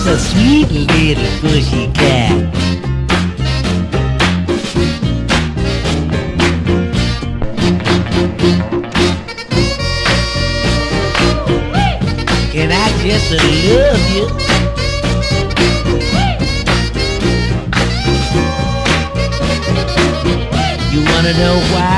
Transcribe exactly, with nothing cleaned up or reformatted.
She's a sweet little pussycat. Can I just love you? You wanna know why?